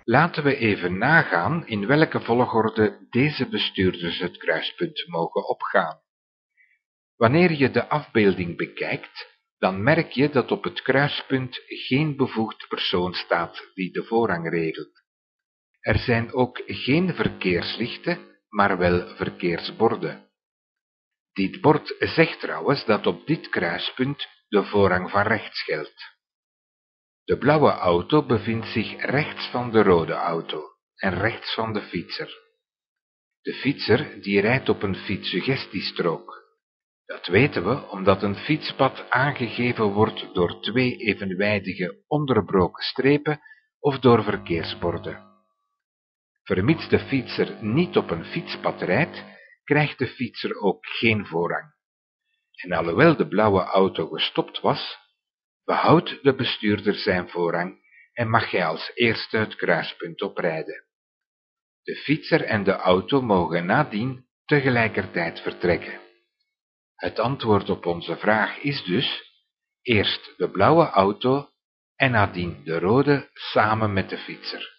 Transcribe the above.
Laten we even nagaan in welke volgorde deze bestuurders het kruispunt mogen opgaan. Wanneer je de afbeelding bekijkt, dan merk je dat op het kruispunt geen bevoegd persoon staat die de voorrang regelt. Er zijn ook geen verkeerslichten, maar wel verkeersborden. Dit bord zegt trouwens dat op dit kruispunt de voorrang van rechts geldt. De blauwe auto bevindt zich rechts van de rode auto en rechts van de fietser. De fietser die rijdt op een fietssuggestiestrook. Dat weten we omdat een fietspad aangegeven wordt door twee evenwijdige onderbroken strepen of door verkeersborden. Vermits de fietser niet op een fietspad rijdt, krijgt de fietser ook geen voorrang. En alhoewel de blauwe auto gestopt was, behoudt de bestuurder zijn voorrang en mag hij als eerste het kruispunt oprijden. De fietser en de auto mogen nadien tegelijkertijd vertrekken. Het antwoord op onze vraag is dus eerst de blauwe auto en nadien de rode samen met de fietser.